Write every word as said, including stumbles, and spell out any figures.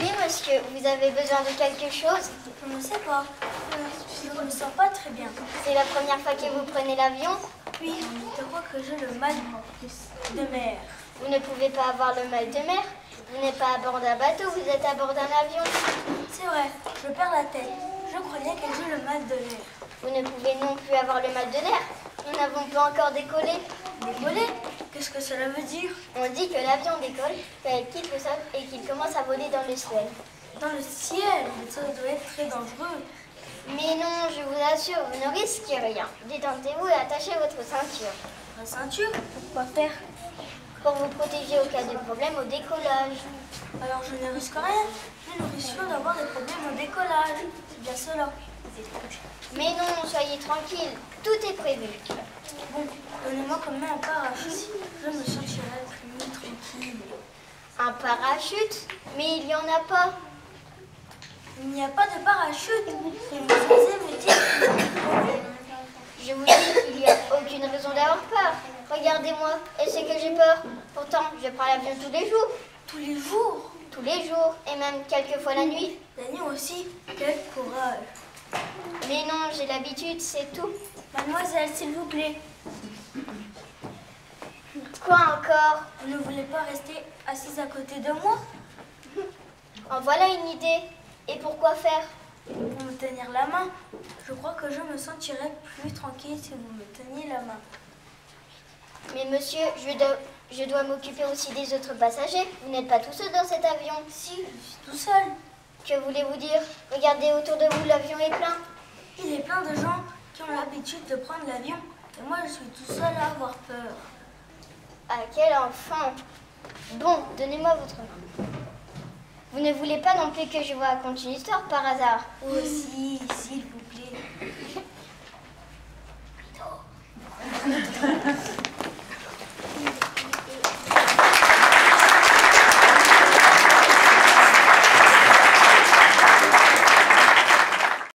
Oui, monsieur, vous avez besoin de quelque chose? Je ne sais pas. Je ne me sens pas très bien. C'est la première fois que vous prenez l'avion? Oui, je crois que j'ai le mal de mer. Vous ne pouvez pas avoir le mal de mer. Vous n'êtes pas à bord d'un bateau, vous êtes à bord d'un avion. C'est vrai, je perds la tête. Je croyais que j'ai le mal de l'air. Vous ne pouvez non plus avoir le mal de l'air. Nous n'avons pas encore décollé. Décoller? Qu'est-ce que cela veut dire? On dit que l'avion décolle quand il quitte le sol et qu'il commence à voler dans le ciel. Dans le ciel? Mais ça doit être très dangereux. Mais non, je vous assure, vous ne risquez rien. Détendez-vous et attachez votre ceinture. Ma ceinture? Pourquoi faire? Pour vous protéger au cas de problème au décollage. Alors je ne risque rien. Mais nous risquons d'avoir des problèmes au décollage. C'est bien cela. Mais non, soyez tranquille, tout est prévu. Bon, donnez-moi quand même un parachute. Je me sentirai plus tranquille. Un parachute? Mais il n'y en a pas. Il n'y a pas de parachute. Et vous osez me dire... Je vous dis qu'il n'y a aucune raison d'avoir peur. Regardez-moi, et c'est que j'ai peur. Pourtant, je prends l'avion tous les jours. Tous les jours? Tous les jours, et même quelques fois la nuit. La nuit aussi? Quel courage. Mais non, j'ai l'habitude, c'est tout. Mademoiselle, s'il vous plaît. Quoi encore? Vous ne voulez pas rester assise à côté de moi? En voilà une idée. Et pourquoi faire? Pour me tenir la main. Je crois que je me sentirais plus tranquille si vous me teniez la main. Mais monsieur, je dois, je dois m'occuper aussi des autres passagers. Vous n'êtes pas tout seul dans cet avion. Si, je suis tout seul. Que voulez-vous dire? Regardez autour de vous, l'avion est plein. Il y a plein de gens qui ont l'habitude de prendre l'avion. Et moi, je suis tout seul à avoir peur. Ah, quel enfant! Bon, donnez-moi votre main. Vous ne voulez pas non plus que je vous raconte une histoire par hasard? Vous aussi, s'il vous plaît.